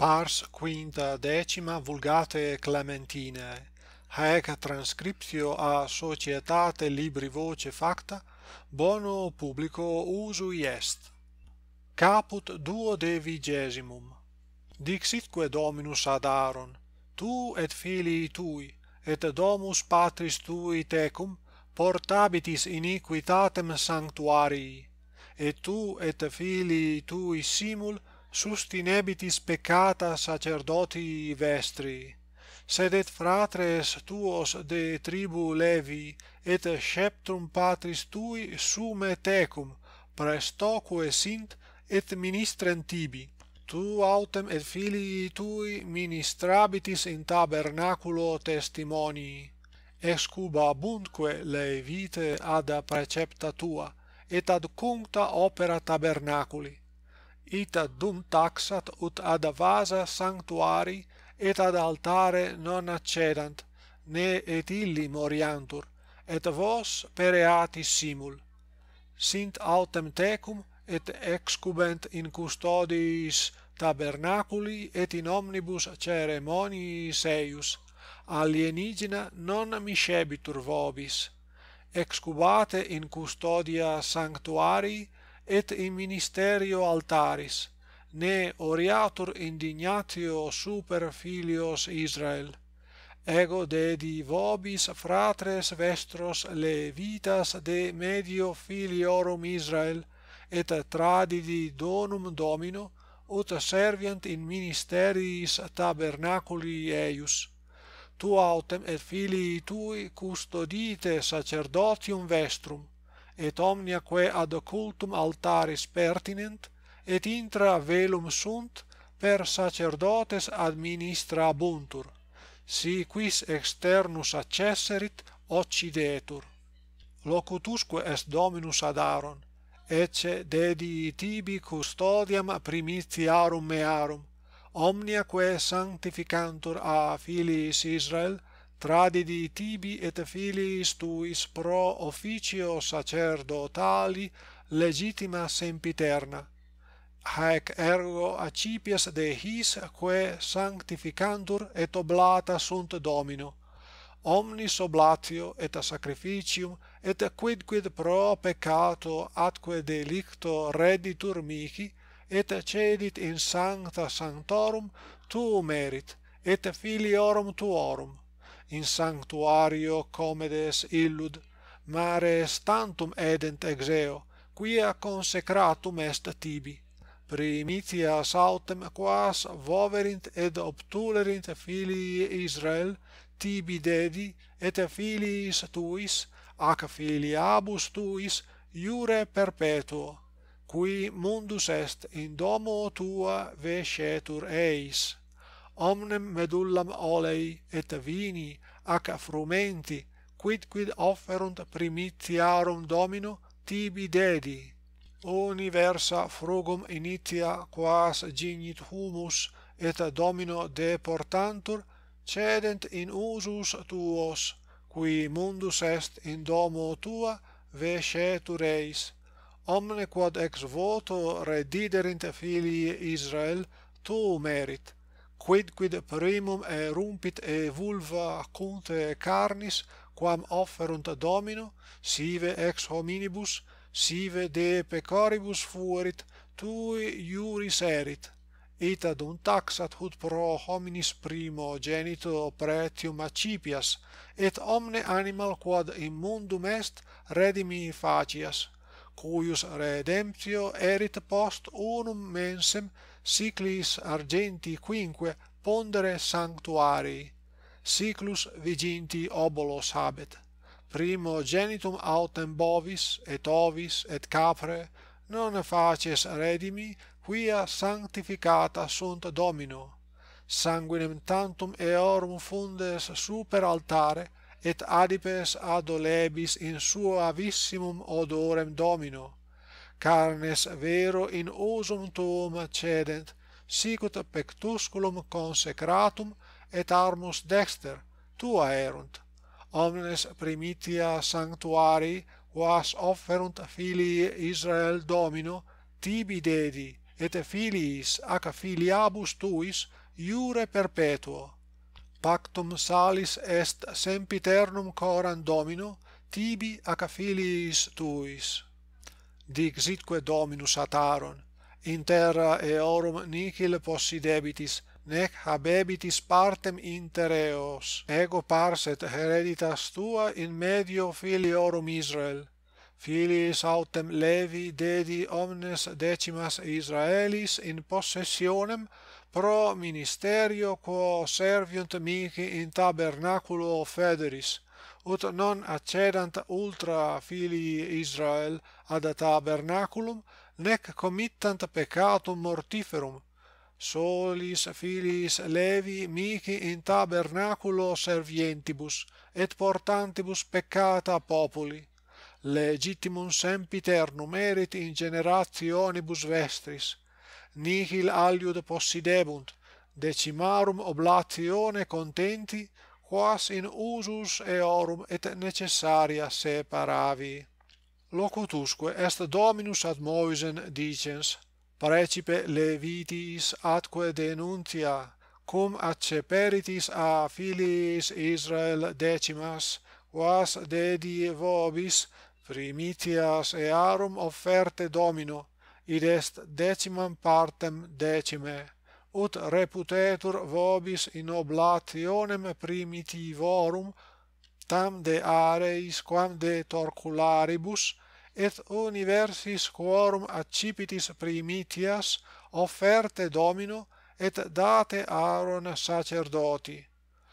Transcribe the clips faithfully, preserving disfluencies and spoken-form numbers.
Pars quinta decima Vulgate Clementinae, haec transcriptio a societate LibriVoce facta, bono publico usui est. Caput duodevigesimum. Dixitque Dominus ad Aaron, tu et filii tui, et domus patris tui tecum, portabitis iniquitatem sanctuarii, et tu et filii tui simul, sustinebitis peccata sacerdotii vestri. Sed et fratres tuos de tribu Levi, et sceptrum patris tui sume tecum, prestoque sint, et ministrent tibi. Tu autem et filii tui ministrabitis in tabernaculo testimonii. Excubabuntque levite ad precepta tua, et ad cuncta opera tabernaculi. Ita dum taxat ut ad vasa sanctuarii et ad altare non accedant, ne et illi moriantur, et vos pereatis simul. Sint autem tecum et excubent in custodiis tabernaculi et in omnibus ceremoniis eius, alienigena non miscebitur vobis. Excubate in custodia sanctuarii et in ministerio altaris, ne oriatur indignatio super filios Israel. Ego dedi vobis fratres vestros levitas de medio filiorum Israel, et tradidi donum Domino, ut serviant in ministeriis tabernaculi eius. Tu autem et filii tui custodite sacerdotium vestrum, et omniaque ad cultum altaris pertinent, et intra velum sunt, per sacerdotes administrabuntur. Si quis externus accesserit, occidetur. Locutusque est Dominus ad Aaron, ecce dedii tibi custodiam primitiarum mearum, omniaque sanctificantur a filiis Israel, tradidi tibi et filiis tuis pro officio sacerdotali legitima sempiterna. Haec ergo accipias de his quae sanctificantur et oblata sunt Domino. Omnis oblatio et sacrificium et quidquid pro peccato atque delicto redditur mihi, et cedit in sancta sanctorum tu merit, et filiorum tuorum. In sanctuario comedes illud, mare tantum edent ex eo, quia consecratum est tibi. Primitias autem quas voverint et obtulerint filii Israel, tibi dedi, et filiis tuis, ac filiabus tuis, iure perpetuo, qui mundus est in domo tua vescetur eis. Omnem medullam olei et vini ac frumenti, quidquid offerunt primitiarum Domino, tibi dedi. Universa frugum initia quas gignit humus et Domino deportantur, cedent in usus tuos, qui mundus est in domo tua vescetur eis. Omne quod ex voto rediderint filii Israel, tu merit. Quidquid primum erumpit e vulva cunte carnis, quam offerunt Domino, sive ex hominibus, sive de pecoribus fuerit, tui iuris erit. Ita dum taxat hut pro hominis primogenito pretium accipias, et omne animal quod in mundum est redimi facias, cuius redemptio erit post unum mensem siclis argenti quinque pondere sanctuarii. Siclus viginti obolos habet. Primogenitum autem bovis, et ovis, et capre, non facies redimi, quia sanctificata sunt Domino. Sanguinem tantum eorum fundes super altare, et adipes adolebis in suavissimum odorem Domino. Carnes vero in usum tuum cedent, sicut pectusculum consecratum et armus dexter, tua erunt. Omnes primitia sanctuarii, quas offerunt filii Israel Domino, tibi dedi, et filiis ac filiabus tuis iure perpetuo. Pactum salis est sempiternum coram Domino tibi ac filiis tuis. Dixitque Dominus ad Aaron, in terra eorum nihil possidebitis, nec habebitis partem inter eos, ego pars et hereditas tua in medio filiorum Israel. Filiis autem Levi dedi omnes decimas Israelis in possessionem pro ministerio quo serviunt mihi in tabernaculo federis, ut non accedant ultra filii Israel ad tabernaculum, nec committant peccatum mortiferum. Solis filiis Levi mihi in tabernaculo servientibus, et portantibus peccata populi. Legitimum sempiternum erit in generationibus vestris. Nihil aliud possidebunt, decimarum oblatione contenti, quas in usus eorum et necessaria separavi. Locutusque est Dominus ad Moisen dicens, Praecipe Levitis atque denuntia, cum acceperitis a filiis Israel decimas, quas dedi vobis primitias earum offerte Domino, id est decimam partem decime, ut reputetur vobis in oblationem primitivorum, tam de areis quam de torcularibus, et universis quorum accipitis primitias offerte Domino, et date Aaron sacerdotii.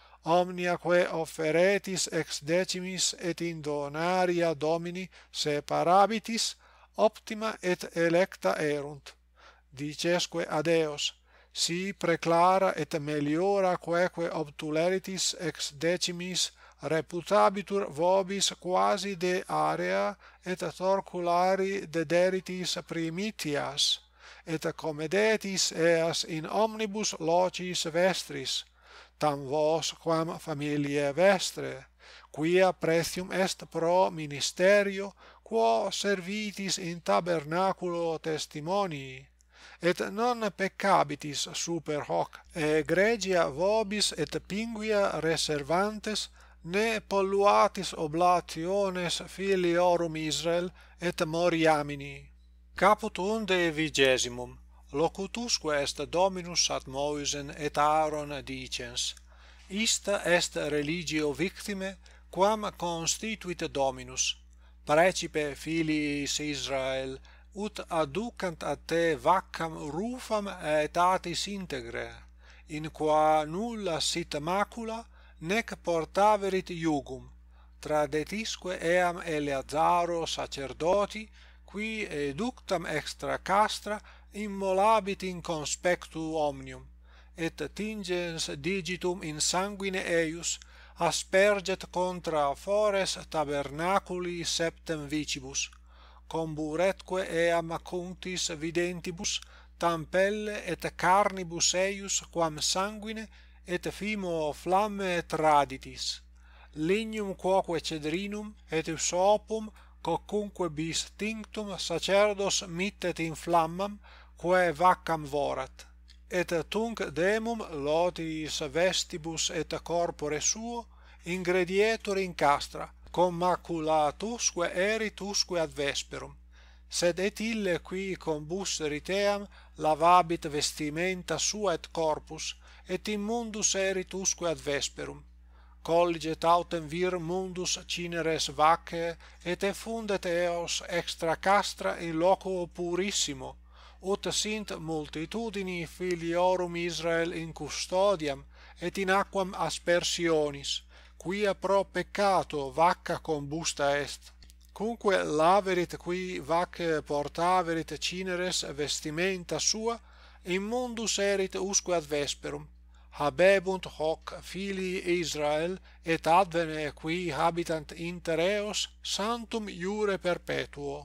Omniaque offeretis ex decimis et in donaria Domini separabitis, optima et electa erunt. Dicesque ad eos, si preclara et meliora queque obtuleritis ex decimis reputabitur vobis quasi de area et torculari dederitis primitias, et comedetis eas in omnibus locis vestris, tam vos quam familiae vestre, quia pretium est pro ministerio quo servitis in tabernaculo testimonii, et non peccabitis super hoc egregia vobis et pinguia reservantes, ne polluatis oblationes filiorum Israel et moriamini. Caput unde vigesimum. Locutusque est Dominus ad Moisen et Aaron dicens, ista est religio victime quam constituit Dominus, praecipe filiis Israel, ut adducant a te vaccam rufam aetatis integre, in qua nulla sit macula, nec portaverit iugum, tradetisque eam Eleazaro sacerdoti, qui eductam extra castra immolabit in conspectu omnium, et tingens digitum in sanguine eius asperget contra fores tabernaculi septem vicibus, comburetque eam cuntis videntibus tam pelle et carnibus eius quam sanguine et fimo flamme traditis, lignum quoque cedrinum et usopum quocunque bis tinctum sacerdos mittet in flammam quae vaccam vorat, et tunc demum lotis vestibus et corpore suo ingredietur in castra, cum maculatusque erit usque ad vesperum, sed et ille qui combusserit eam lavabit vestimenta sua et corpus, et immundus erit usque ad vesperum. Colliget autem vir mundus cineres vaccae, et effundet eos extra castra in loco purissimo, ut sint multitudini filiorum Israel in custodiam, et in aquam aspersionis, quia pro peccato vacca combusta est. Cunque laverit qui vaccae portaverit cineres vestimenta sua, immundus erit usque ad vesperum. Habebunt hoc filii Israel, et advene qui habitant inter eos sanctum iure perpetuo.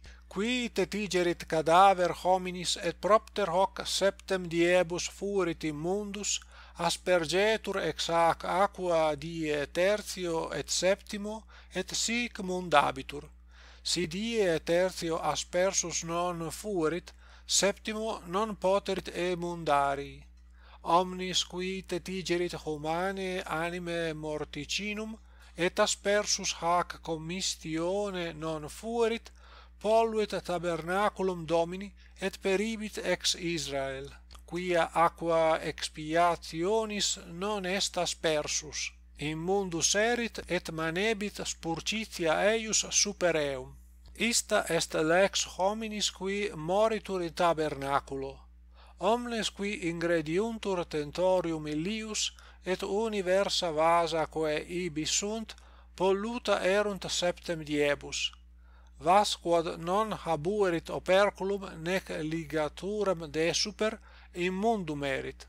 Qui tetigerit cadaver hominis et propter hoc septem diebus furit immundus, aspergetur ex hac aqua die tertio et septimo, et sic mundabitur. Si die tertio aspersus non furit, Septimo non poterit emundari. Omnis qui tetigerit humanae anime morticinum, et aspersus hac commistione non fuerit, polluit tabernaculum Domini, et peribit ex Israel, quia aqua expiationis non est aspersus. Immundus erit et manebit spurcitia eius super eum. Ista est lex hominis qui moritur in tabernaculo. Omnes qui ingrediuntur tentorium illius et universa vasa quae ibi sunt polluta erunt septem diebus. Vas quod non habuerit operculum nec ligaturam desuper immundum erit.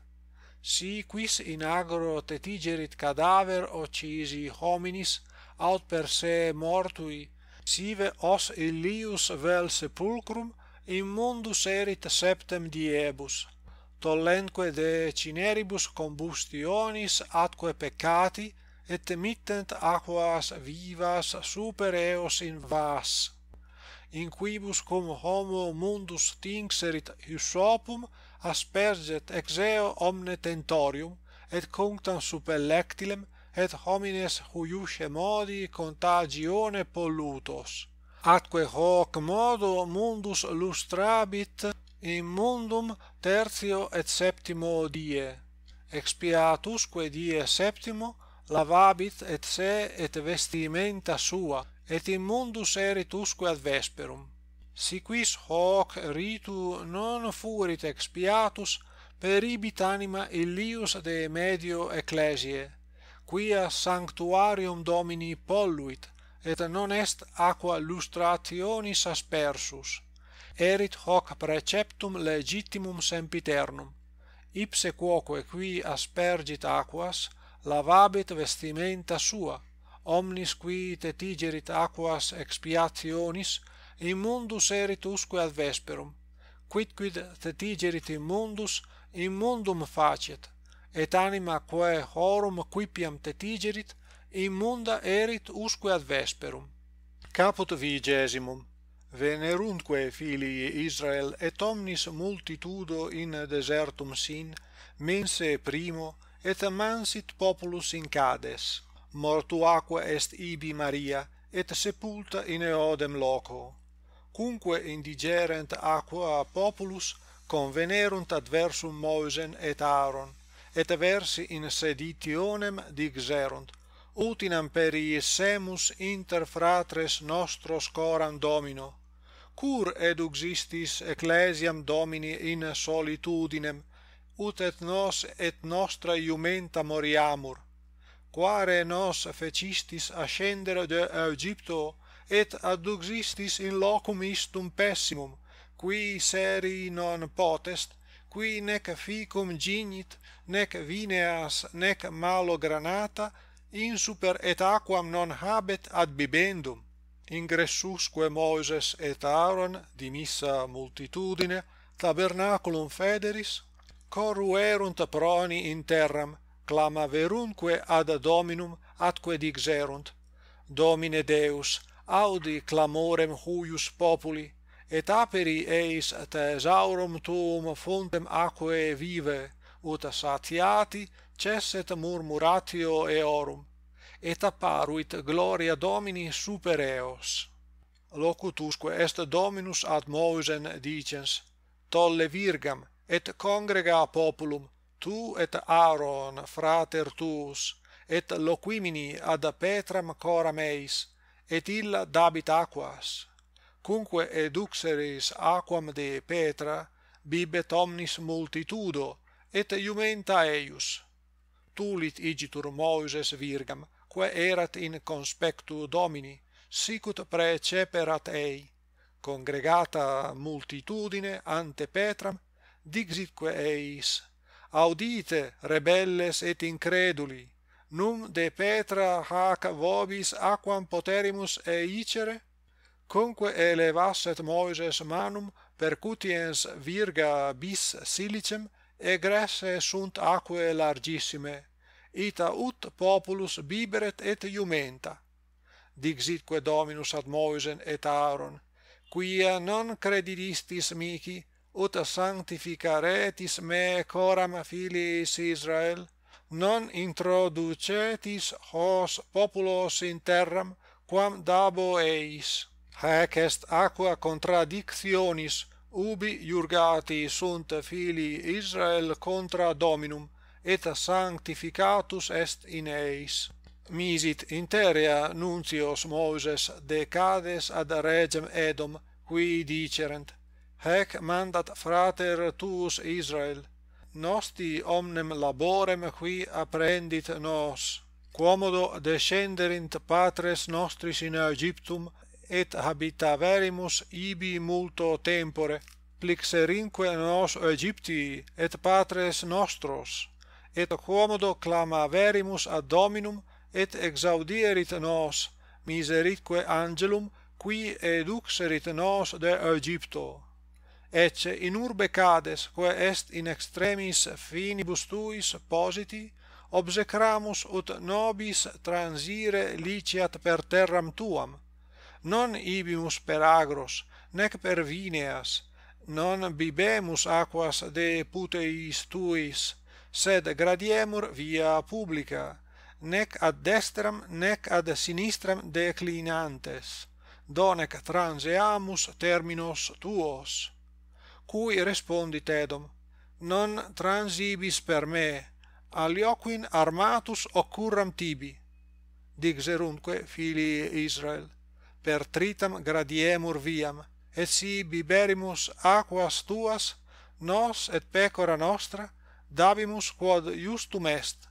Si quis in agro tetigerit cadaver occisi hominis aut per se mortui, sive os illius vel sepulcrum immundus erit septem diebus, tollentque de cineribus combustionis atque peccati, et mittent aquas vivas super eos in vas, in quibus cum homo mundus tinxerit hyssopum asperget ex eo omne tentorium, et cunctam supellectilem, et homines huiusce modi contagione pollutos. Atque hoc modo mundus lustrabit immundum tertio et septimo die. Expiatusque die septimo lavabit et se et vestimenta sua, et immundus erit usque ad vesperum. Si quis hoc ritu non fuerit expiatus, peribit anima illius de medio ecclesiae, quia sanctuarium Domini polluit, et non est aqua lustrationis aspersus. Erit hoc preceptum legitimum sempiternum. Ipse quoque qui aspergit aquas, lavabit vestimenta sua, omnis qui tetigerit aquas expiationis, immundus erit usque ad vesperum, quidquid tetigerit immundus, immundum facet, et anima quae horum quipiam tetigerit, immunda erit usque ad vesperum. Caput vigesimum. Venerunque filii Israel et omnis multitudo in desertum sin, mense primo, et mansit populus in Cades. Mortuaque est ibi Maria, et sepulta in eodem loco. Cunque indigerent aqua populus, convenerunt adversum Mosem et Aaron, et versi in seditionem dixerunt, utinam periissemus inter fratres nostros coram Domino. Cur eduxistis ecclesiam Domini in solitudinem, ut et nos et nostra iumenta moriamur? Quare nos fecistis ascendere de Egypto, et adduxistis in locum istum pessimum, qui seri non potest, qui nec ficum gignit, nec vineas, nec malo granata, insuper et aquam non habet ad bibendum. Ingressusque Moses et Aaron, dimissa multitudine, tabernaculum federis, corruerunt proni in terram, clamaverunque ad Dominum atque dixerunt, Domine Deus, audi clamorem huius populi, et aperi eis thesaurum tuum fontem aquae vivae, ut satiati cesset murmuratio eorum, et apparuit gloria Domini super eos. Locutusque est Dominus ad Mosem dicens, tolle virgam, et congrega populum, tu et Aaron frater tuus, et loquimini ad Petram coram eis, et illa dabit aquas. Cunque eduxeris aquam de Petra, bibet omnis multitudo, et iumenta eius. Tulit igitur Moses virgam, quae erat in conspectu Domini, sicut preceperat ei. Congregata multitudine ante Petram, dixitque eis, audite, rebelles et increduli, num de Petra hac vobis aquam poterimus eicere? Cunque elevasset Moses manum percutiens virga bis silicem, egresse sunt aquae largissime, ita ut populus biberet et iumenta. Dixitque Dominus ad Mosem et Aaron, quia non credidistis mihi, ut sanctificaretis me coram filiis Israel, non introducetis hos populos in terram quam dabo eis. Haec est aqua contradictionis ubi iurgati sunt filii Israel contra Dominum, et sanctificatus est in eis. Misit interea nuntios Moses decades ad regem Edom, qui dicerent: Haec mandat frater tuus Israel, nosti omnem laborem qui apprendit nos, quomodo descenderint patres nostris in Aegyptum, et habitaverimus ibi multo tempore, plixerinque nos Aegyptii, et patres nostros, et quomodo clamaverimus ad Dominum, et exaudierit nos, miseritque angelum, qui eduxerit nos de Aegypto. Ecce in urbe cades, quae est in extremis finibus tuis positi, obsecramus ut nobis transire liciat per terram tuam, non ibimus per agros, nec per vineas, non bibemus aquas de puteis tuis, sed gradiemur via publica, nec ad destram nec ad sinistram declinantes, donec transeamus terminos tuos. Cui respondit Edom: non transibis per me, alioquin armatus occurram tibi. Dixerunque filii Israel: per tritam gradiemur viam, et si biberimus aquas tuas, nos et pecora nostra dabimus quod justum est.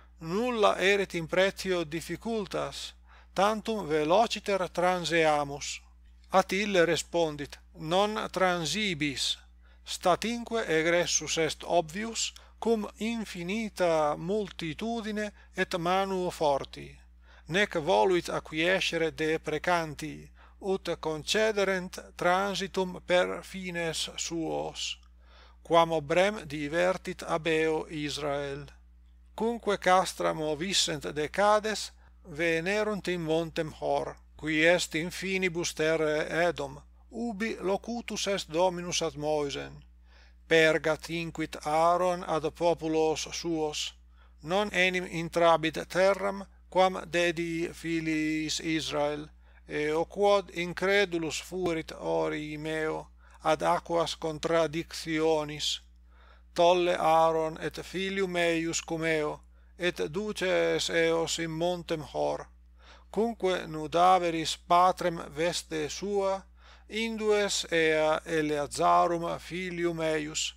Nulla erit in pretio difficultas, tantum velociter transeamus. At ille respondit: non transibis, statinque egressus est obvius, cum infinita multitudine et manu forti, nec voluit acquiescere de precanti, ut concederent transitum per fines suos, quam obrem divertit abeo Israel. Cunque castra movissent decades, venerunt in montem Hor, qui est in finibus terrae Edom, ubi locutus est Dominus ad Moisen. Pergat inquit Aaron ad populos suos: non enim intrabit terram quam dedii filiis Israel, eo quod incredulus furit ori meo ad aquas contradictionis. Tolle Aaron et filium eius cum eo, et duces eos in montem Hor. Cunque nudaveris patrem veste sua, indues ea Eleazarum filium eius.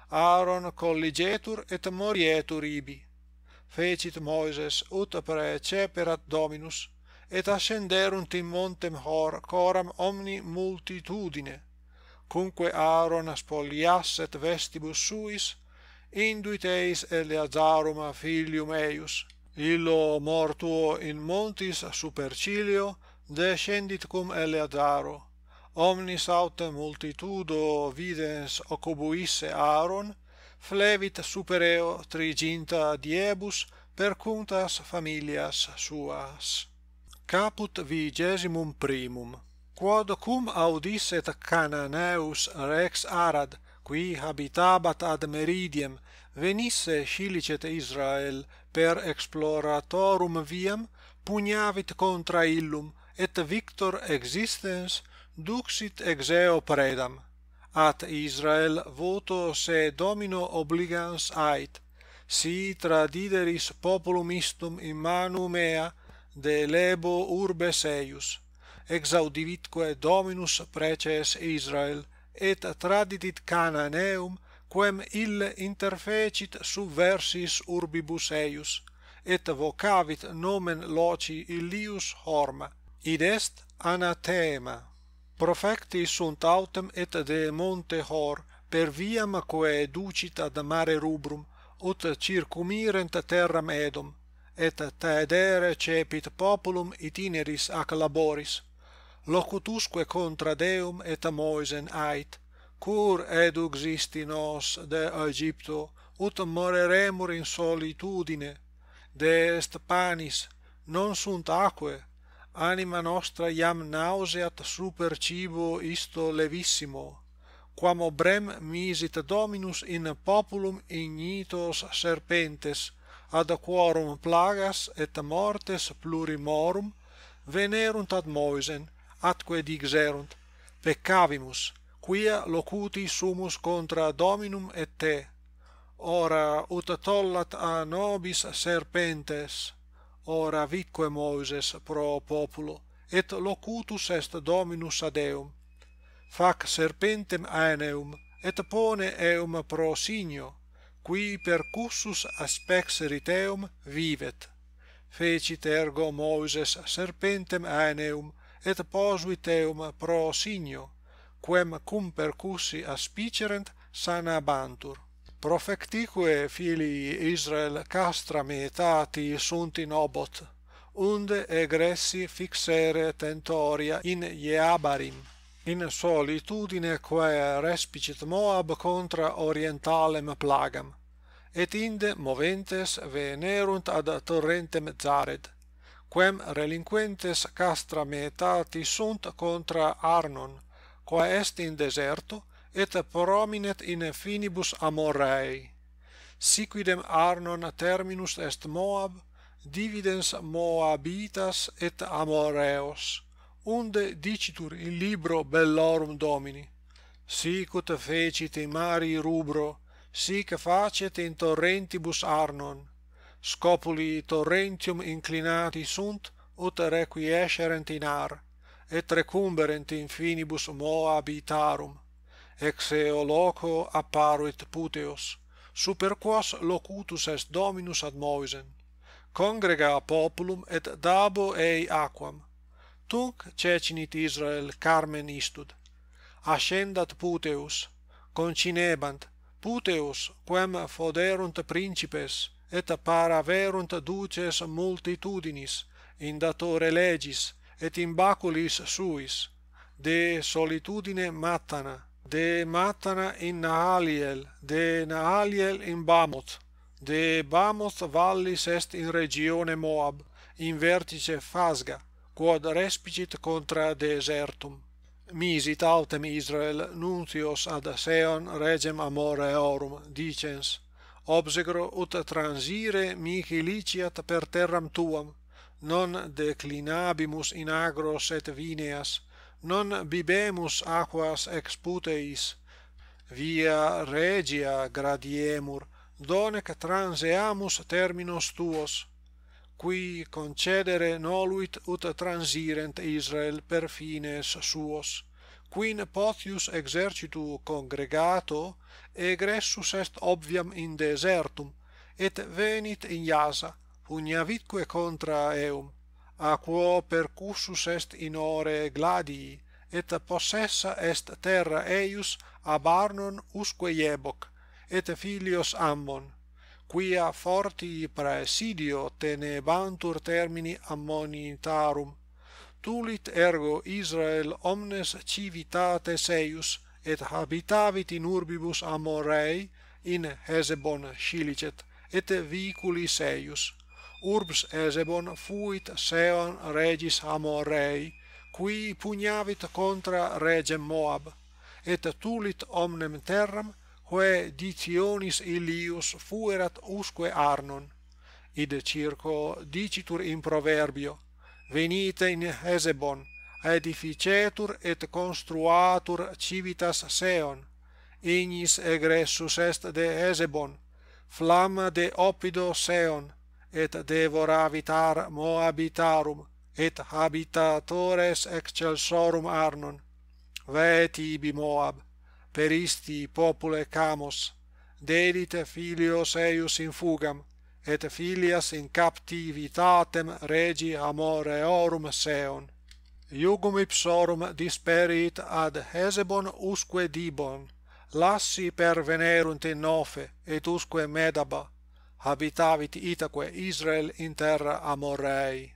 Aaron colligetur et morietur ibi. Fecit Moses ut preceperat Dominus, et ascenderunt in montem Hor coram omni multitudine. Cunque Aaron spoliasset vestibus suis, induit eis Eleazarum filium eius. Illo mortuo in montis supercilio descendit cum Eleazaro. Omnis aut multitudo videns occubuisse Aaron, flevit super eo triginta diebus per cuntas familias suas. Caput vigesimum primum. Quod cum audisset Cananeus rex Arad, qui habitabat ad meridiem, venisse scilicet Israel per exploratorum viam, pugnavit contra illum, et victor existens duxit ex eo predam. At Israel voto se Domino obligans ait, si tradideris populum istum in manu mea de lebo urbes eius. Exaudivitque Dominus preces Israel, et traditit Cananeum, quem ille interfecit subversis urbibus eius, et vocavit nomen loci illius Horma, id est anathema. Profecti sunt autem et de monte Hor, per viam quae ducit ad mare rubrum, ut circumirent terram Edom, et taedere cepit populum itineris ac laboris. Locutusque contra Deum et Moisen ait: cur eduxisti nos de Aegypto, ut moreremur in solitudine? De est panis, non sunt aquae, anima nostra iam nauseat super cibo isto levissimo. quam obrem misit Dominus in populum ignitos serpentes, ad quorum plagas et mortes plurimorum venerunt ad Moisen, atque dixerunt: peccavimus, quia locuti sumus contra Dominum et te. Ora ut tollat a nobis serpentes, ora vitque Moses pro populo, et locutus est Dominus ad eum. Fac serpentem aeneum, et pone eum pro signo, qui percussus aspexerit eum vivet. Fecit ergo Moses serpentem aeneum, et posuit eum pro signo, quem cum percussi aspicerent sanabantur. Profectique filii Israel castra metati sunt in obot, unde egressi fixere tentoria in Ieabarim, in solitudine quae respicit Moab contra orientalem plagam, et inde moventes venerunt ad torrentem Zared, quem relinquentes castra metati sunt contra Arnon, quae est in deserto, et prominet in finibus Amorrei. Siquidem Arnon terminus est Moab, dividens Moabitas et Amoreos, unde dicitur in libro bellorum Domini: sicut fecit in mari rubro, sic facet in torrentibus Arnon. Scopuli torrentium inclinati sunt, ut requiescerent in ar, et recumberent in finibus Moabitarum. Ex eo loco apparuit Puteos, super quos locutus est Dominus ad Moisen: congrega populum et dabo ei aquam. Tunc cecinit Israel carmen istud. Ascendat Puteus, concinebant, Puteus quem foderunt principes, et paraverunt duces multitudinis, in datore legis, et in baculis suis, de solitudine Matana, de Matana in Nahaliel, de Nahaliel in Bamoth, de Bamoth vallis est in regione Moab, in vertice Phasga, quod respicit contra desertum. Misit autem Israel nuntios ad Seon regem Amoreorum, dicens: obsegro ut transire mihi liciat per terram tuam, non declinabimus in agros et vineas, non bibemus aquas ex puteis, via regia gradiemur, donec transeamus terminos tuos, qui concedere noluit ut transirent Israel per fines suos, quin potius exercitu congregato egressus est obviam in desertum, et venit in Iasa, pugnavitque contra eum, a quo percussus est in ore gladii, et possessa est terra eius ab Arnon usque Ieboc, et filios Ammon, quia forti praesidio tenebantur termini ammonitarum. Tulit ergo Israel omnes civitates eius, et habitavit in urbibus Amorrei, in Hesebon scilicet, et viculis eius. Urbs Hesebon fuit Seon regis Amorrei, qui pugnavit contra regem Moab, et tulit omnem terram, quae ditionis illius fuerat usque Arnon. Id circo dicitur in proverbio: venite in Hesebon, aedificetur et construatur civitas Seon. Ignis egressus est de Hesebon, flamma de Oppido Seon, et devoravitar Moabitarum, et habitatores excelsorum Arnon. Vae tibi Moab, peristi popule Camos, dedit filios eius in fugam, et filias in captivitatem regi Amoreorum Seon. Iugum ipsorum disperit ad Hesebon usque Dibon, lassi pervenerunt in Nofe, et usque Medaba, habitavit itaque Israel in terra Amorrei.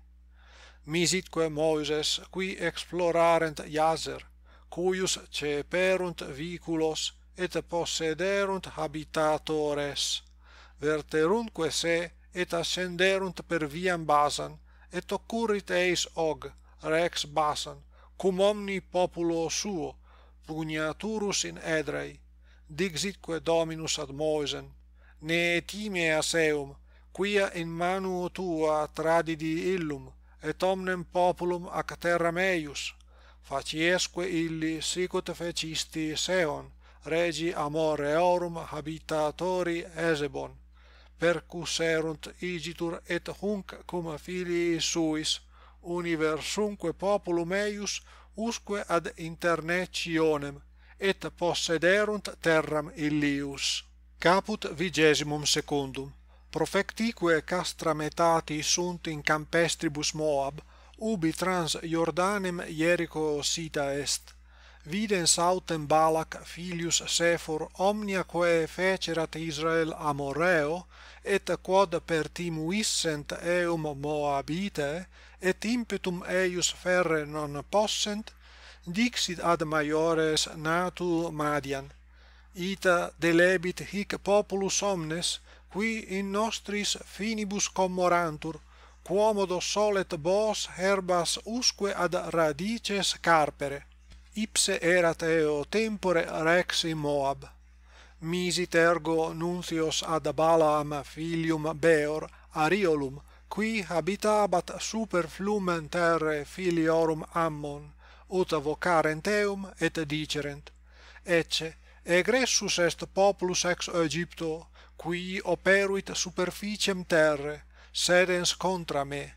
Misitque Moses, qui explorarent Jazer, cuius ceperunt viculos, et possederunt habitatores, verterunque se, et ascenderunt per viam Basan, et occurrit eis Og, rex Basan, cum omni populo suo, pugnaturus in edrei, Dixitque Dominus ad Moisen, ne timeas eum, quia in manu tua tradidi illum, et omnem populum ac terra meius, faciesque illi sicut fecisti Seon, regi amor eorum habitatori Esebon, percusserunt igitur et hunc cum filii suis, universumque populum eius usque ad internetionem, et possederunt terram illius. Caput vigesimum secundum. Profectique castrametatis sunt in campestribus Moab, ubi trans Jordanem Jericho sita est. Videns autem Balak filius Sephor omnia quae fecerat Israel Amorreo, et quod pertimuissent eum Moabite, et impetum eius ferre non possent, dixit ad maiores natu Madian, ita delebit hic populus omnes, qui in nostris finibus commorantur, quomodo solet bos herbas usque ad radices carpere. Ipse erat eo tempore rex in Moab. Misit ergo nuncios ad Balaam filium Beor Ariolum, qui habitabat super flumen terre filiorum Ammon, ut vocarent eum et dicerent, ecce, egressus est populus ex Egypto, qui operuit superficiem terre, sedens contra me.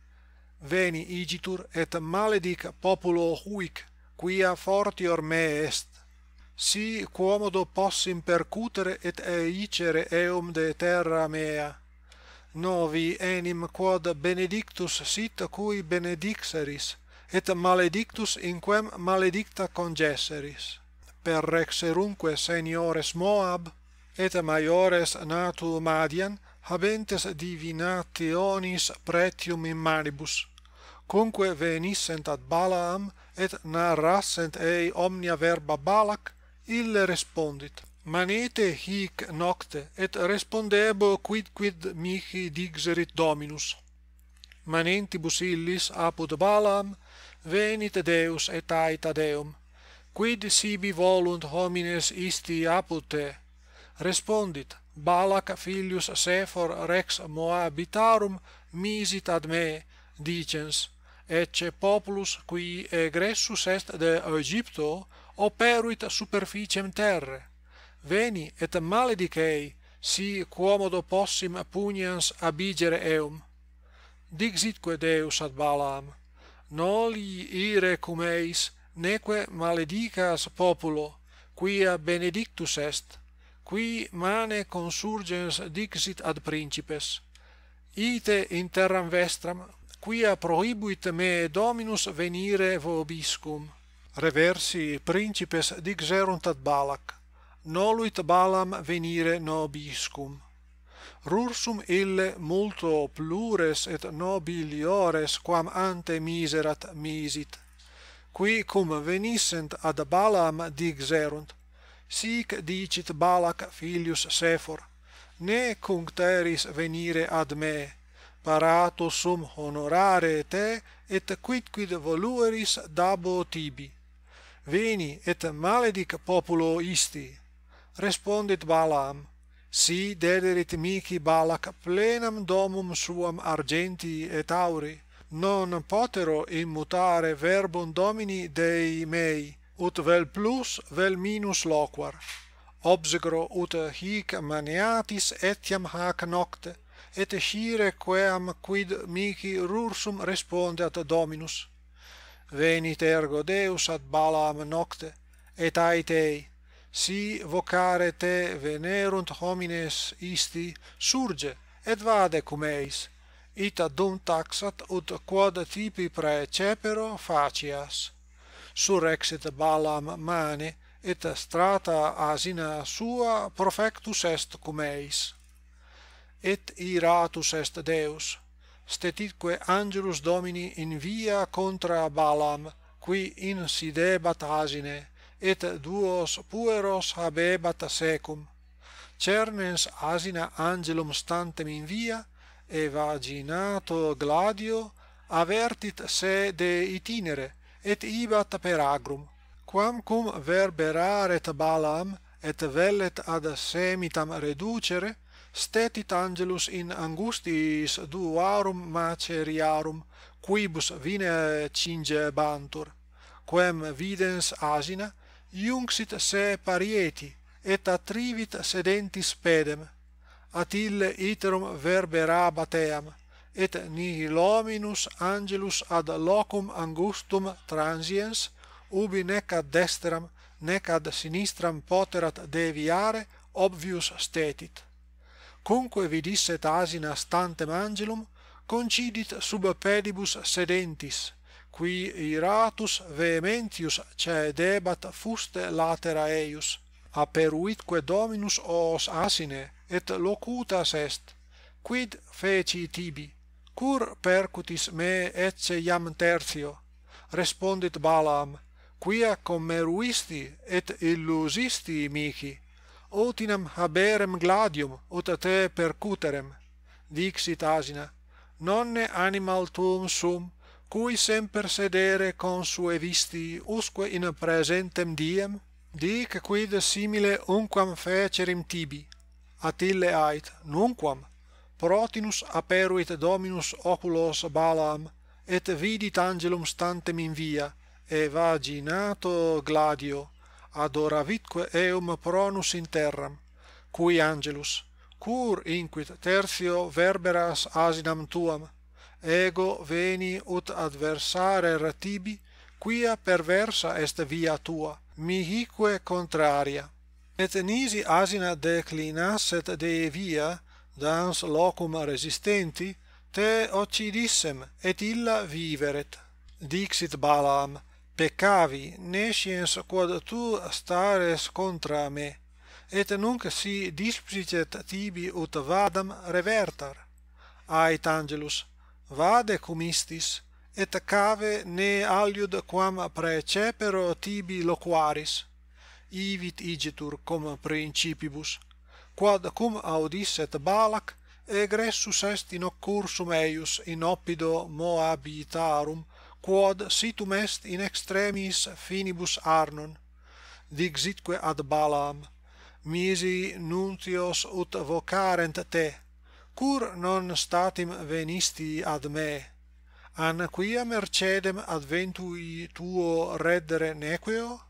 Veni igitur et maledic populo huic, quia fortior me est. Si quomodo possim percutere et eicere eum de terra mea. Novi enim quod benedictus sit cui benedixeris, et maledictus in quem maledicta congesseris. Per rexerunque seniores Moab, et maiores natu Madian, habentes divinationis pretium in manibus, cunque venissent ad Balaam, et narrassent ei omnia verba Balak, ille respondit, manete hic nocte, et respondebo quidquid mihi dixerit Dominus. Manentibus illis apud Balaam, venit Deus et aita Deum, quid sibi volunt homines isti apud te? Respondit, Balak filius Sephor rex Moabitarum misit ad me, dicens, ecce populus qui egressus est de Egypto operuit superficiem terre. Veni et maledic ei, si quomodo possim pugnans abigere eum. Dixitque Deus ad Balaam, noli ire cum eis, neque maledicas populo, quia benedictus est, qui mane consurgens dixit ad principes, ite in terram vestram, quia prohibuit me Dominus venire vobiscum. Reversi principes dixerunt ad Balak, noluit Balaam venire nobiscum. Rursum ille multo plures et nobiliores quam ante miserat misit, qui cum venissent ad Balaam dixerunt, sic dicit Balak filius Sephor, ne cuncteris venire ad me, parato sum honorare te, et quidquid volueris dabo tibi. Veni et maledic populo isti. Respondit Balaam, si dederit mihi Balak plenam domum suam argenti et auri, non potero immutare verbum Domini Dei mei, ut vel plus vel minus loquar. Obsegro ut hic maniatis etiam hac nocte, et scire queam quid mihi rursum respondeat Dominus. Venit ergo Deus ad Balaam nocte, et aetei, si vocare te venerunt homines isti, surge, et vade cum eis, ita dum taxat ut quod tipi praecepero facias. Surrexit Balaam mane, et strata asina sua profectus est cum eis. Et iratus est Deus, stititque angelus Domini in via contra Balaam, qui insidebat asine, et duos pueros habebat secum. Cernens asina angelum stantem in via, e vaginato gladio, avertit se de itinere, et ibat per agrum, Quam cum verberar et Balaam et vellet ad semitam reducere, stetit angelus in angustiis duarum maceriarum, quibus vine cingebantur, quem videns asina, iunxit se parieti, et attrivit sedentis pedem, at ille iterum verberabat eam, et nihil hominus angelus ad locum angustum transiens, ubi nec ad dexteram, nec ad sinistram poterat deviare, obvius stetit. Cunque vidisset asina stantem angelum, concidit sub pedibus sedentis, qui iratus vehementius cedebat fuste latera eius, aperuitque Dominus os asine, et locutas est, quid feci tibi, cur percutis me ecce iam tertio? Respondit Balaam, quia commeruisti et illusisti mihi, utinam haberem gladium ut te percuterem. Dixit asina, nonne animal tuum sum, cui semper sedere consuevisti usque in presentem diem? Dic quid simile unquam fecerim tibi. At ille ait, nunquam. Protinus aperuit Dominus oculos Balaam, et vidit angelum stantem in via, e vaginato gladio, adoravitque eum pronus in terram, cui angelus, cur inquit tertio verberas asinam tuam, ego veni ut adversarer tibi, quia perversa est via tua, mihique contraria. Et nisi asina declinasset de via, dans locum resistenti, te occidissem, et illa viveret. Dixit Balaam, peccavi, nesciens quod tu stares contra me, et nunc si displicet tibi ut vadam revertar. Ait angelus, vade cum istis, et cave ne aliud quam precepero tibi loquaris. Ivit igitur cum principibus, quod cum audisset Balac, egressus est in occursum eius in oppido Moabitarum, quod situm est in extremis finibus Arnon. Dixitque ad Balaam, misi nuntios ut vocarent te, cur non statim venisti ad me? An quia mercedem adventui tuo reddere nequeo?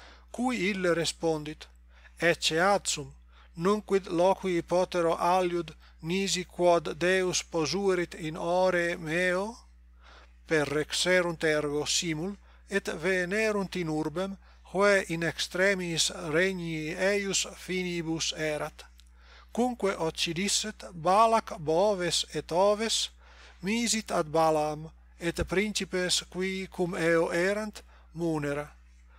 Cui ille respondit, ecce adsum, nunquid loqui potero aliud nisi quod Deus posuerit in ore meo? Perrexerunt ergo simul, et venerunt in urbem, quae in extremis regni eius finibus erat. Cunque occidisset Balac boves et oves, misit ad Balaam, et principes qui cum eo erant, munera.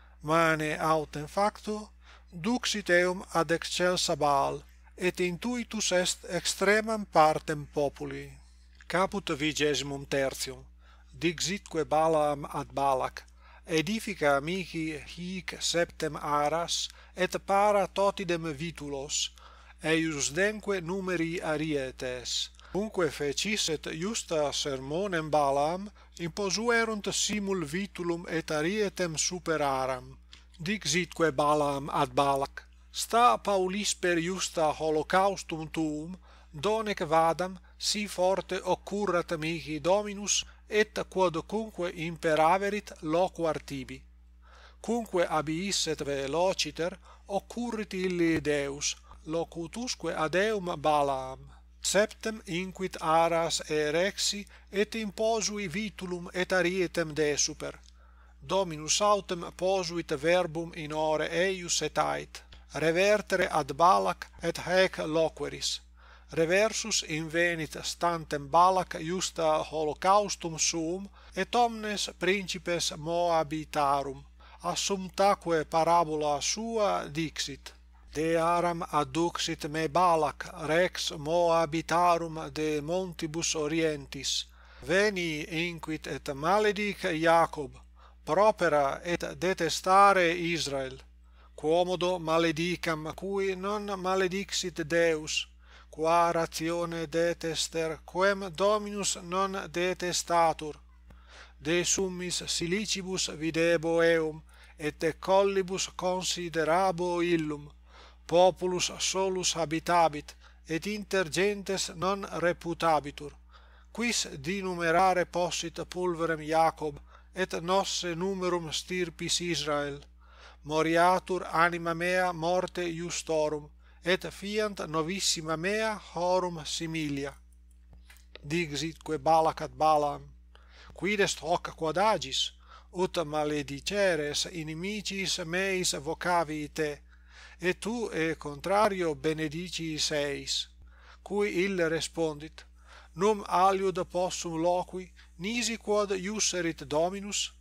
Mane autem facto, duxit eum ad excelsa Baal, et intuitus est extremam partem populi. Caput vigesimum tertium. Dixitque Balaam ad Balac, edifica mihi hic septem aras, et para totidem vitulos, eius denque numeri arietes. Cunque fecisset justa sermonem Balaam, imposuerunt simul vitulum et arietem super aram. Dixitque Balaam ad Balac, sta Paulis per justa holocaustum tuum, donec vadam, si forte occurrat mihi Dominus, et quod cunque imperaverit loquar tibi. Cunque abiisset velociter, occurrit illi Deus, locutusque ad eum Balaam. Septem inquit aras erexi, et imposui vitulum et arietem desuper. Dominus autem posuit verbum in ore eius et ait, revertere ad Balac et haec loqueris. Reversus invenit stantem Balac justa holocaustum suum, et omnes principes Moabitarum, assumptaque parabola sua dixit. De aram adduxit me Balac, rex Moabitarum de montibus orientis. Veni inquit et maledic Jacob, propera et detestare Israel. Quomodo maledicam cui non maledixit Deus, qua ratione detester quem Dominus non detestatur. De summis silicibus videbo eum, et collibus considerabo illum, populus solus habitabit, et inter gentes non reputabitur, quis dinumerare possit pulverem Jacob, et nosse numerum stirpis Israel, moriatur anima mea morte justorum, et fiant novissima mea horum similia. Dixitque Balak Balam, quid est hoc quod agis, ut malediceres inimicis meis vocavi te, et tu e contrario benedicis eis, cui ille respondit, num aliud possum loqui, nisi quod iusserit Dominus?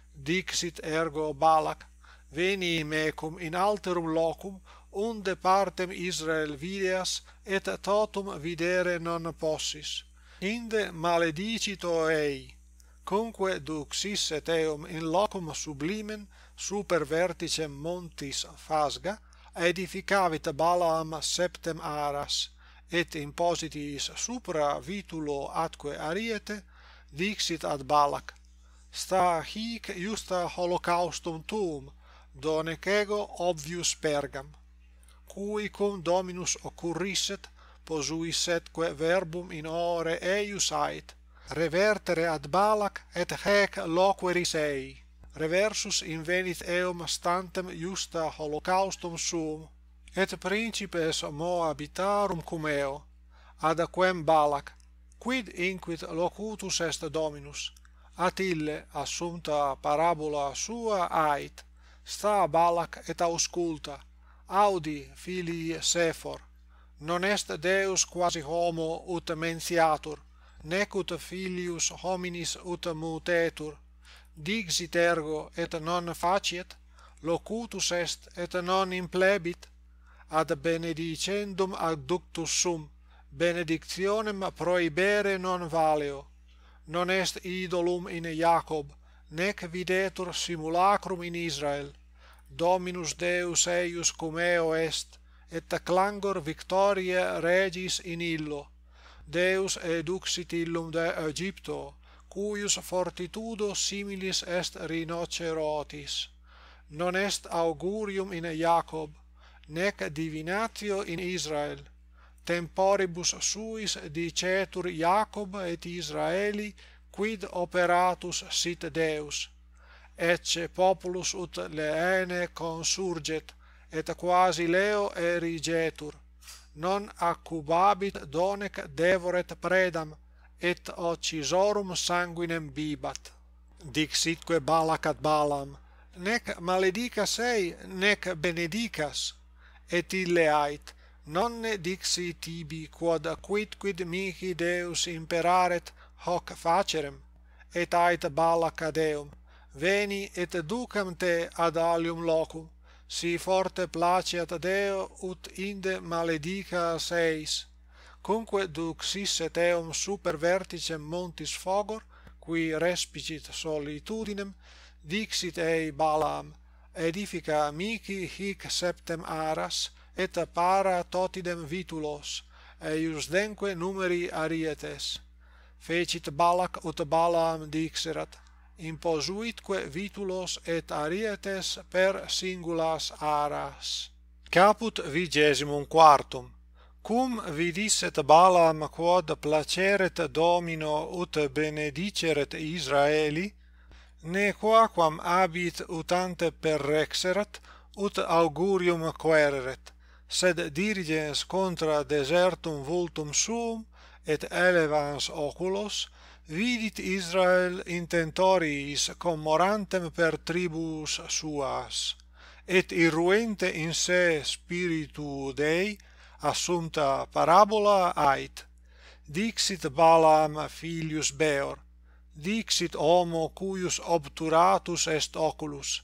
Dixit ergo Balak, veni mecum in alterum locum, unde partem Israel videas, et totum videre non possis. Inde maledicito ei, cumque duxisse teum in locum sublimen super verticem montis Fasga, edificavit Balaam septem aras, et impositis supra vitulo atque ariete, dixit ad Balak, sta hic justa holocaustum tuum, donec ego obvius pergam, cui cum Dominus occurrisset, posuissetque verbum in ore eius ait, revertere ad Balak et haec loqueris ei, reversus invenit eum stantem justa holocaustum suum, et principes Moabitarum cum eo, ad quem Balak, quid inquit locutus est Dominus, at ille assumpta parabola sua ait, sta Balak et ausculta, audi filii Sephor, non est Deus quasi homo ut mentiatur, nec ut filius hominis ut mutetur, dixit ergo et non faciet, locutus est et non implebit, ad benedicendum adductus sum, benedictionem prohibere non valeo, non est idolum in Jacob, nec videtur simulacrum in Israel, Dominus Deus eius cum eo est, et clangor victoriae regis in illo, Deus eduxit illum de Egypto, cuius fortitudo similis est rhinocerotis, non est augurium in Jacob, nec divinatio in Israel, temporibus suis dicetur Jacob et Israeli quid operatus sit Deus, ecce populus ut leene consurget, et quasi leo erigetur, non accubabit donec devoret predam, et occisorum sanguinem bibat. Dixitque Balak ad Balam, nec maledicas ei, nec benedicas, et ille ait, nonne dixi tibi quod quidquid mihi Deus imperaret hoc facerem, et ait Balak ad eum, veni et ducam te ad alium locum, si forte placeat Deo ut inde maledicas eis, cumque duxisse teum super verticem montis Fogor, qui respicit solitudinem, dixit ei Balaam, edifica mihi hic septem aras, et para totidem vitulos, eius denque numeri arietes. Fecit Balak ut Balaam dixerat, imposuitque vitulos et arietes per singulas aras. Caput vigesimum quartum. Cum vidisset Balaam quod placeret Domino ut benediceret Israeli, ne quaquam abit utante perrexerat, ut augurium quereret, sed dirigens contra desertum vultum suum, et elevans oculos, vidit Israel intentoriis commorantem per tribus suas, et irruente in se spiritu Dei, assumpta parabola ait, dixit Balaam filius Beor, dixit homo cuius obturatus est oculus,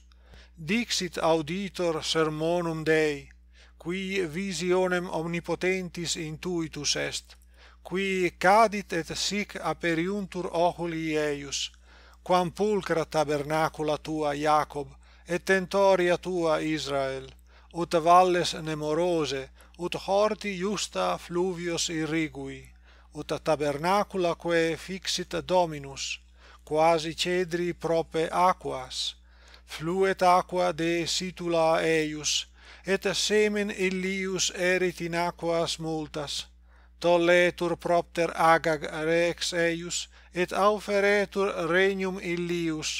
dixit auditor sermonum Dei, qui visionem omnipotentis intuitus est, qui cadit et sic aperiuntur oculi eius, quam pulcra tabernacula tua Jacob, et tentoria tua Israel, ut valles nemorose, ut horti justa fluvios irrigui, ut tabernacula quae fixit Dominus, quasi cedri prope aquas, fluet aqua de situla eius, et semen illius erit in aquas multas, tolletur propter agag rex eius, et auferetur regnum illius.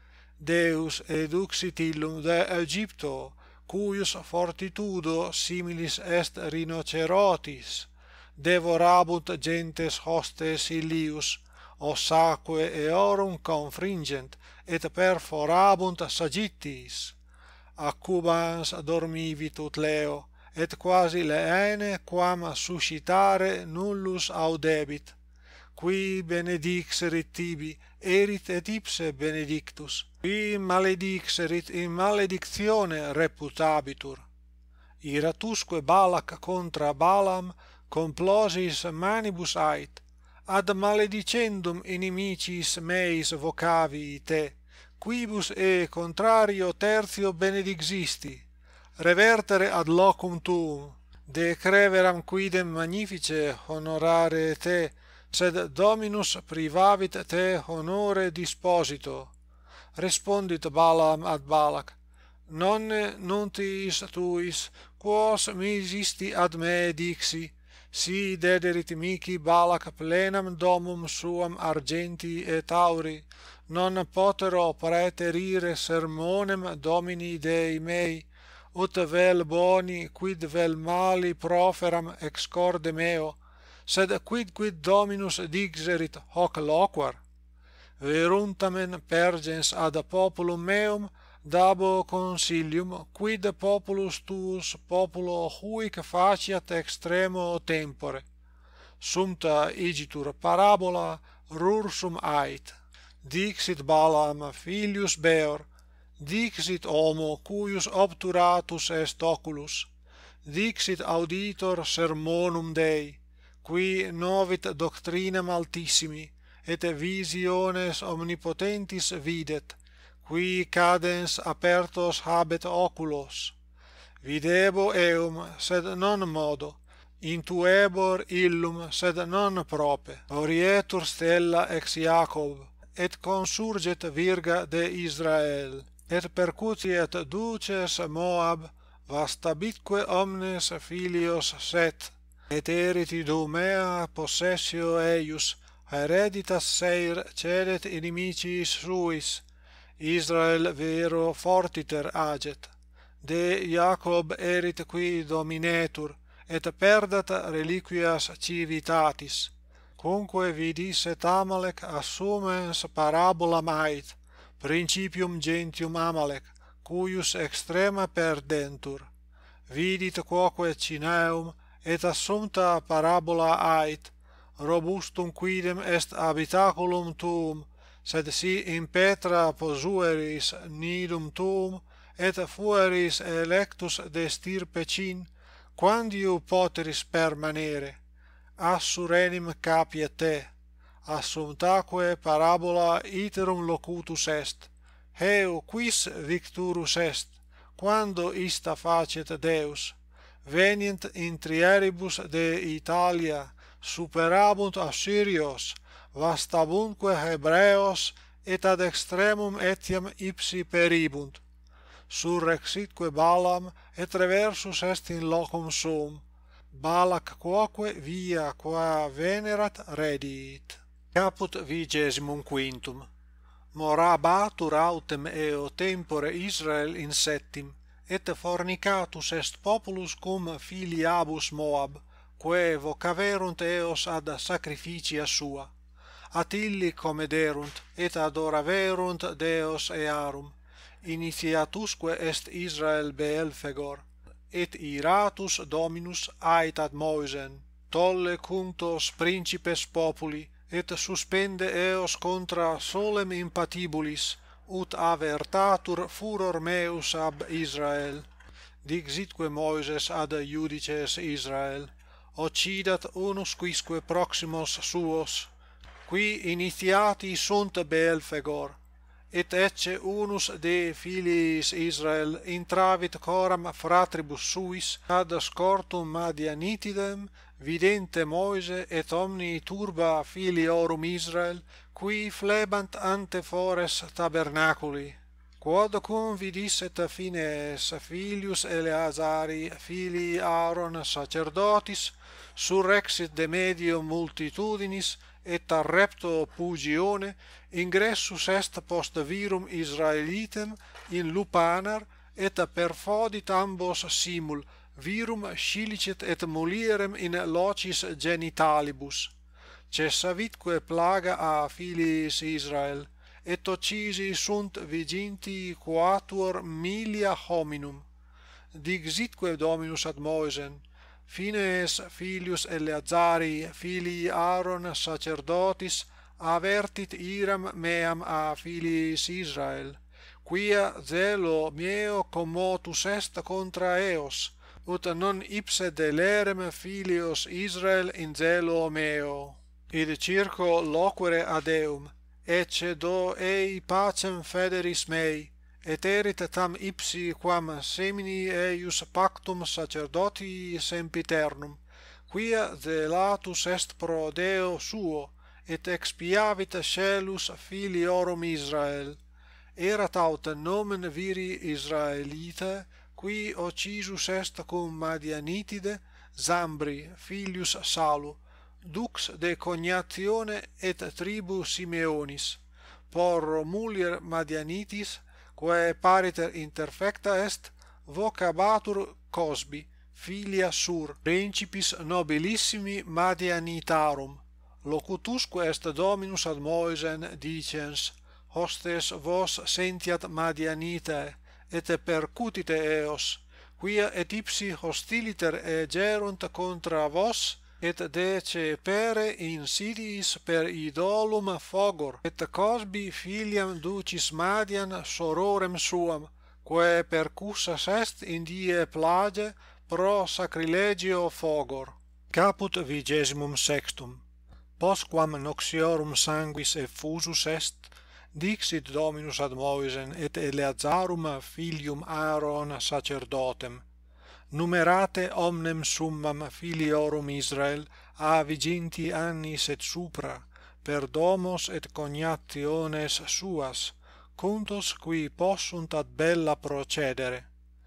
Deus eduxit illum de Egypto, cuius fortitudo similis est rhinocerotis, devorabunt gentes hostes illius, ossaque eorum confringent, et perforabunt sagittis. Accubans dormivit ut leo, et quasi leene quam suscitare nullus audebit. Qui benedixerit tibi, erit et ipse benedictus, qui maledixerit in maledictione reputabitur. Iratusque Balac contra Balaam complosis manibus ait, ad maledicendum inimicis meis vocavi te, quibus e contrario tertio benedixisti, revertere ad locum tuum, decreveram quidem magnifice honorare te, sed Dominus privavit te honore disposito. Respondit Balaam ad Balac, nonne nuntiis tuis, quos misisti ad me dixi, si dederit mihi Balac plenam domum suam argenti et auri, non potero praeterire sermonem Domini Dei mei, ut vel boni quid vel mali proferam ex corde meo, sed quid quid Dominus dixerit hoc loquar? Veruntamen pergens ad populum meum dabo consilium, quid populus tuus populo huic faciat extremo tempore. Sumpta igitur parabola rursum ait. Dixit Balaam filius Beor, dixit homo cuius obturatus est oculus, dixit auditor sermonum Dei, qui novit doctrinam altissimi, et visiones omnipotentis videt, qui cadens apertos habet oculos. Videbo eum, sed non modo, intuebor illum, sed non prope, orietur stella ex Jacob, et consurget virga de Israel, et percutiet duces Moab, vastabitque omnes filios Set, et erit Idumea possessio eius, hereditas Seir cedet inimicis suis, Israel vero fortiter aget. De Jacob erit qui dominetur, et perdat reliquias civitatis. Cunque vidisset Amalec assumens parabolam ait, principium gentium Amalec, cuius extrema perdentur. Vidit quoque Cineum, et assumpta parabola ait, robustum quidem est habitaculum tuum, sed si in petra posueris nidum tuum, et fueris electus de stirpe cin, quandiu poteris permanere, assur enim capiet te, assumptaque parabola iterum locutus est, heu quis victurus est, quando ista facet Deus, venient in trieribus de Italia, superabunt Assyrios, vastabunque Hebreos, et ad extremum etiam ipsi peribunt. Surrexitque Balaam, et reversus est in locum suum. Balac quoque via qua venerat rediit. Caput vigesimum quintum. Morabatur autem eo tempore Israel in settim, et fornicatus est populus cum filiabus Moab, quae vocaverunt eos ad sacrificia sua. At illi comederunt, et adoraverunt Deos earum. Initiatusque est Israel Beelfegor, et iratus Dominus ait ad Moisen, tolle cunctos principes populi, et suspende eos contra solem impatibulis, ut avertatur furor meus ab Israel. Dixitque Moises ad iudices Israel, occidat unus quisque proximos suos, qui initiati sunt Beelfegor, et ecce unus de filiis Israel intravit coram fratribus suis ad scortum Madianitidem, vidente Moise et omni turba filiorum Israel, qui flebant ante fores tabernaculi, quod cum vidisset Phineas filius Eleazari filii Aaron sacerdotis surrexit de medio multitudinis et arrepto Pugione ingressus est post virum Israelitem in lupanar et perfodit ambos simul virum scilicet et mulierem in locis genitalibus. Cessavitque plaga a filiis Israel, et occisi sunt viginti quatuor milia hominum. Dixitque Dominus ad Moisen, Phineas filius Eleazari filii Aaron sacerdotis avertit iram meam a filiis Israel, quia zelo meo commotus est contra eos, ut non ipse delerem filios Israel in zelo meo. Id circo loquere ad eum, ecce do ei pacem federis mei, et erit tam ipsi quam semini eius pactum sacerdotii sempiternum, quia zelatus est pro Deo suo, et expiavit scelus filiorum Israel. Erat aut nomen viri Israelite, qui occisus est cum Madianitide, Zambri filius Salu, dux de cognatione et tribu Simeonis, por mulier Madianitis, quae pariter interfecta est, vocabatur Cosbi, filia Sur, principis nobilissimi Madianitarum. Locutusque est Dominus ad Moisen dicens, hostes vos sentiat Madianitae, et percutite eos, quia et ipsi hostiliter egerunt contra vos, et decepere insidiis per idolum fogor, et Cosbi filiam ducis Madian sororem suam, quae percussas est in die plage pro sacrilegio fogor. Caput vigesimum sextum. Postquam noxiorum sanguis effusus est, dixit Dominus ad Moisen et Eleazarum filium Aaron sacerdotem, numerate omnem summam filiorum Israel a viginti annis et supra, per domos et cognationes suas, cuntos qui possunt ad bella procedere.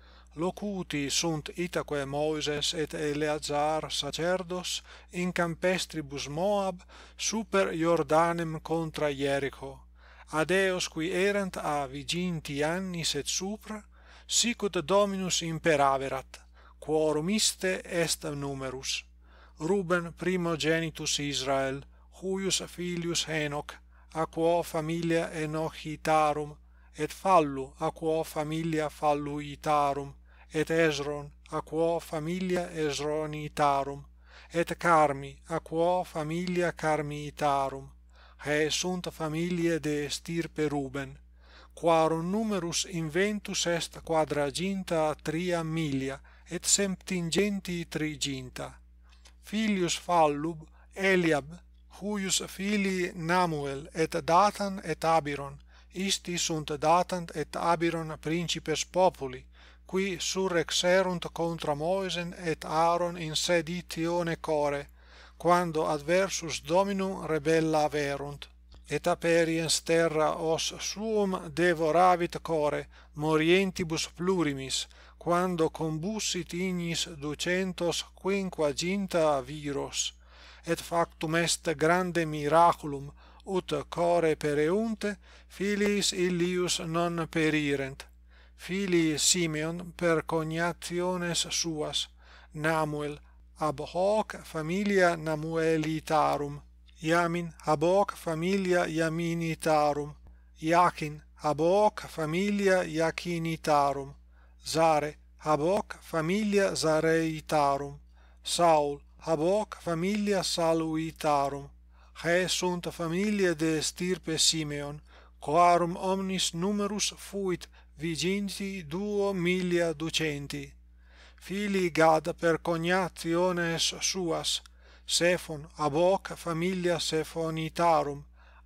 Locuti sunt itaque Moises et Eleazar sacerdos in campestribus Moab super Jordanem contra Ierico, ad eos qui erant a viginti annis et supra, sicut Dominus imperaverat, quorum iste est numerus. Ruben primogenitus Israel, huius filius Henoch, a quo familia Enochitarum, et Fallu a quo familia Falluitarum, et Esron a quo familia Esronitarum, et Carmi a quo familia Carmiitarum, hae sunt familiae de stirpe Ruben, quarum numerus inventus est quadraginta tria milia, et septingenti triginta. Filius Fallub, Eliab, huius filii Namuel, et Datan et Abiron, isti sunt Datan et Abiron principes populi, qui surrexerunt contra Moisen et Aaron in seditione core, quando adversus Dominum rebella averunt. Et aperiens terra os suum devoravit core, morientibus plurimis, quando combussit ignis ducentos quinquaginta viros, et factum est grande miraculum, ut core pereunte, filiis illius non perirent. Filii Simeon per cognationes suas, Namuel, ab hoc familia Namuelitarum, Iamin ab hoc familia Iaminitarum, Iachin ab hoc familia Iacinitarum, Zare ab hoc familia Zareitarum, Saul ab hoc familia Saluitarum. Hae sunt familiae de stirpe Simeon, quarum omnis numerus fuit viginti duo milia ducenti. Filii Gad per cognationes suas, Sephon ab hoc familia Sephonitarum,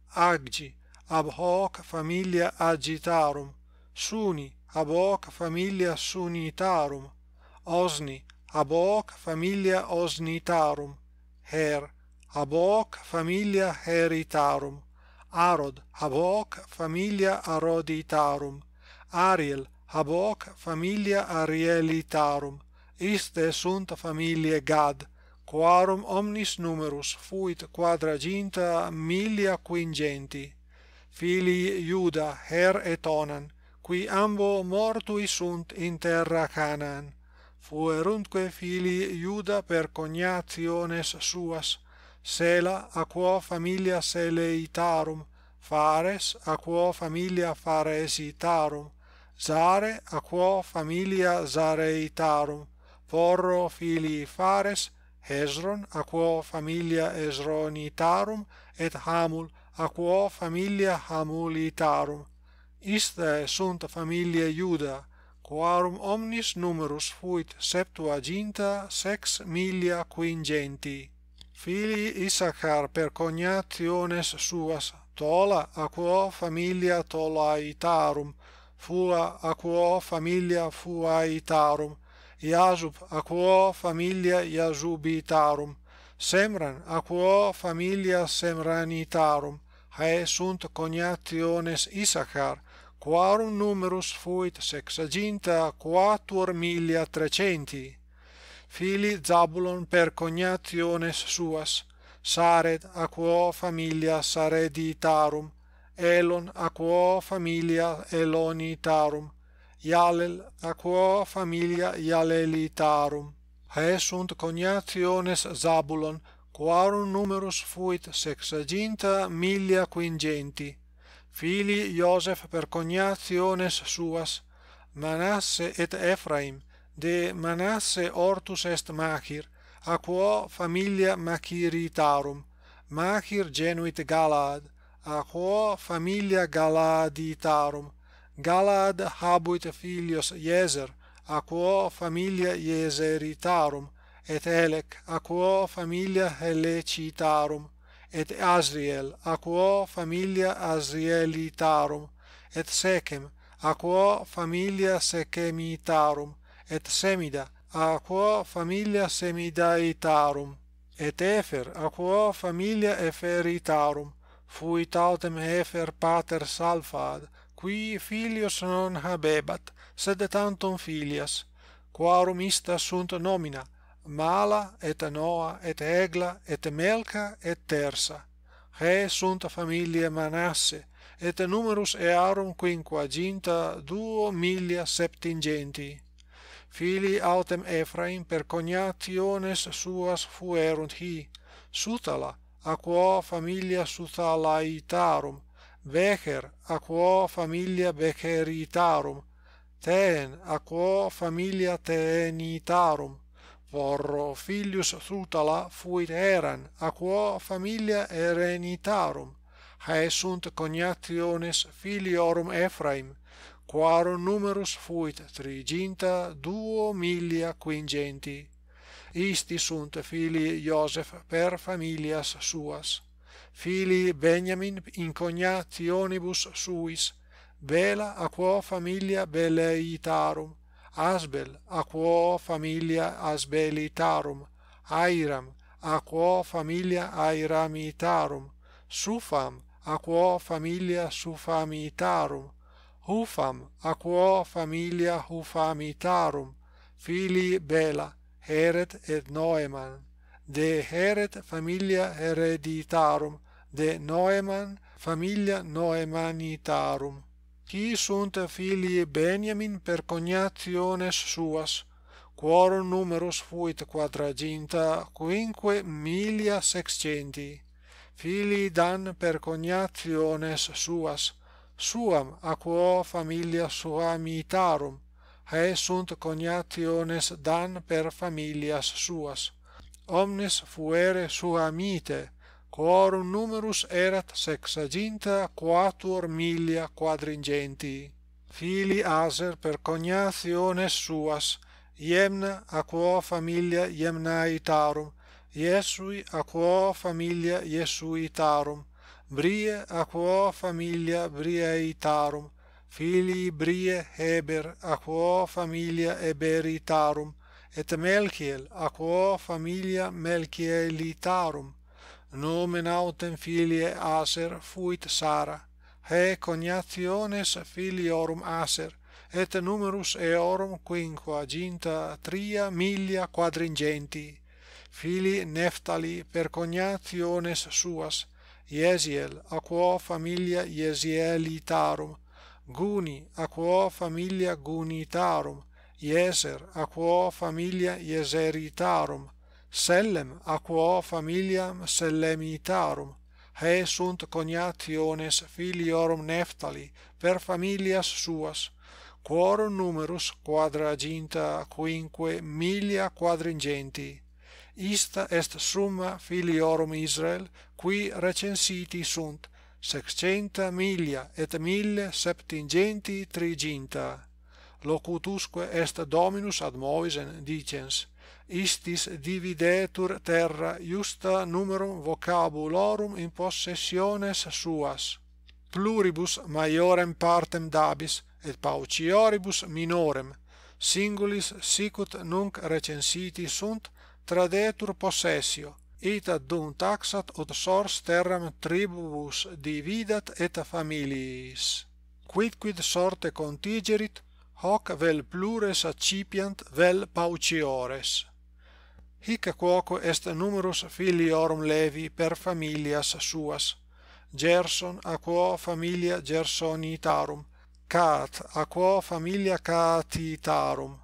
Aggi ab hoc familia Aggitarum, Suni ab hoc familia Sunitarum, Osni ab hoc familia Osnitarum, Her ab hoc familia Heritarum, Arod ab hoc familia Aroditarum, Ariel haboc familia Arielitarum, iste sunt familiae Gad, quarum omnis numerus fuit quadraginta milia quingenti. Filii Iuda Her et Onan, qui ambo mortui sunt in terra Canaan. Fueruntque filii Iuda per cognationes suas, Sela a quo familia Seleitarum, Fares a quo familia Faresitarum, Zare a quo familia Zareitarum, Porro filii Fares, Hesron a quo familia Esronitarum, et Hamul a quo familia Hamulitarum. Iste sunt familiae Iuda, quarum omnis numerus fuit septuaginta sex milia quingenti. Filii Issachar per cognationes suas, Tola a quo familia Tolaitarum, Fua a quo familia Fuaitarum, Iasub a quo familia Iasubitarum, Semran a quo familia Semranitarum. Hae sunt cognationes Issachar, quarum numerus fuit sexaginta quatuor milia trecenti. Filii Zabulon per cognationes suas, Sared a quo familia Sareditarum, Elon a quo familia Elonitarum, Ialel a quo familia Ialelitarum. Hae sunt cognationes Zabulon, quarum numerus fuit sexaginta milia quingenti. Filii Iosef per cognationes suas, Manasse et Ephraim, de Manasse ortus est Machir, a quo familia Machiritarum, Machir genuit Galaad, a quo familia Galaaditarum, Galaad habuit filios Iezer, a quo familia Iezeritarum, et Elec a quo familia Helecitarum, et Asriel a quo familia Asrielitarum, et Sechem a quo familia Sechemitarum, et Semida a quo familia Semidaitarum, et Efer a quo familia Eferitarum. Fuit autem Efer pater Salphad, qui filios non habebat, sed tantum filias, quarum ista sunt nomina, Mala et Noa et Egla et Melca et Tersa. Hae sunt familiae Manasse, et numerus earum quinquaginta duo milia septingenti. Filii autem Ephraim per cognationes suas fuerunt hi, Sutala a quo familia Suthalaitarum, Becher a quo familia Becheritarum, Teen a quo familia Teenitarum, Porro filius Sutala fuit Eran a quo familia Erenitarum. Hae sunt cognationes filiorum Ephraim, quarum numerus fuit triginta duo milia quingenti. Isti sunt filii Iosef per familias suas. Filii Benjamin in cognationibus suis, Bela a quo familia Beleitarum, Asbel a quo familia Asbelitarum, Airam a quo familia Airamitarum, Sufam a quo familia Sufamitarum, Hufam a quo familia Hufamitarum. Filii Bela, Heret et Noeman, de Heret familia Hereditarum, de Noeman familia Noemanitarum. Qui sunt filii Benjamin per cognationes suas, quorum numerus fuit quadraginta quinque milia sexcenti. Filii Dan per cognationes suas, Suam a quo familia Suamitarum. Hae sunt cognationes Dan per familias suas. Omnes fuere Suamite, quorum numerus erat sexaginta quatuor milia quadringenti. Filii Aser per cognationes suas, Iemna a quo familia Iemnaitarum, Iesui a quo familia Iesuitarum, Brie a quo familia Brieitarum. Filii Brie Heber a quo familia Eberitarum, et Melchiel a quo familia Melchielitarum. Nomen autem filiae Aser fuit Sara. Hae cognationes filiorum Aser, et numerus eorum quinquaginta tria milia quadringenti, filii Neftali per cognationes suas, Iesiel a quo familia Iesielitarum, Guni a quo familia Gunitarum, Ieser a quo familia Ieseritarum, Sellem a quo familiam Sellemitarum. Hae sunt cognationes filiorum Neftali per familias suas, quorum numerus quadraginta quinque milia quadringenti. Ista est summa filiorum Israel, qui recensiti sunt sexcenta milia et mille septingenti triginta. Locutusque est Dominus ad Moisen dicens: Istis dividetur terra justa numerum vocabulorum in possessiones suas. Pluribus maiorem partem dabis, et paucioribus minorem, singulis sicut nunc recensiti sunt, tradetur possessio, ita dum taxat ut sors terram tribubus dividat et familiis. Quidquid sorte contigerit, hoc vel plures accipiant vel pauciores. Hic quoque est numerus filiorum Levi per familias suas, Gerson a quo familia Gersonitarum, Cat a quo familia Catitarum,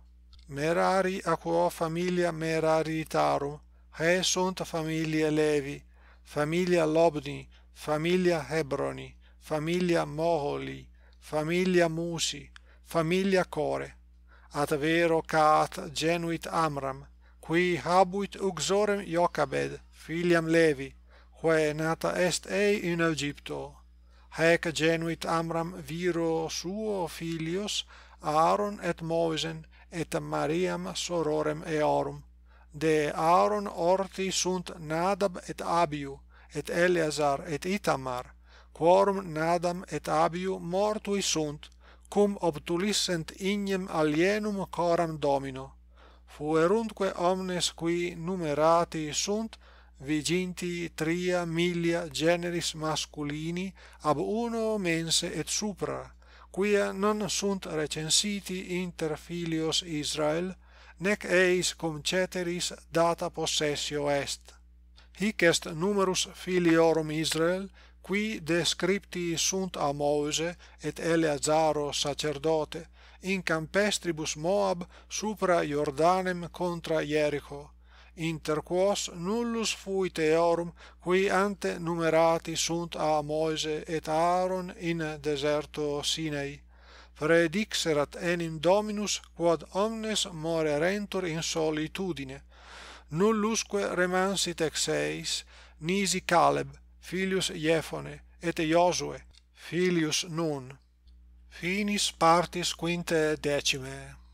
Merari a quo familia Meraritarum. Hae sunt familiae Levi, familia Lobni, familia Hebroni, familia Moholi, familia Musi, familia Core. At vero Cat genuit Amram, qui habuit uxorem Jochebed, filiam Levi, quae nata est ei in Egypto. Haec genuit Amram viro suo filios, Aaron et Moisen, et Mariam sororem eorum. De Aaron orti sunt Nadab et Abiu, et Eleazar et Itamar, quorum Nadam et Abiu mortui sunt, cum obtulissent ignem alienum coram Domino. Fuerunque omnes qui numerati sunt, viginti tria milia generis masculini ab uno mense et supra, quia non sunt recensiti inter filios Israel, nec eis cum ceteris data possessio est. Hic est numerus filiorum Israel, qui descripti sunt a Mose et Eleazaro sacerdote in campestribus Moab supra Jordanem contra Jericho, inter quos nullus fuit eorum qui ante numerati sunt a Mose et Aaron in deserto Sinai. Predixerat enim Dominus quod omnes morerentur in solitudine, nullusque remansit ex eis, nisi Caleb, filius Jephone, et Josue, filius Nun. Finis partis quintae decime.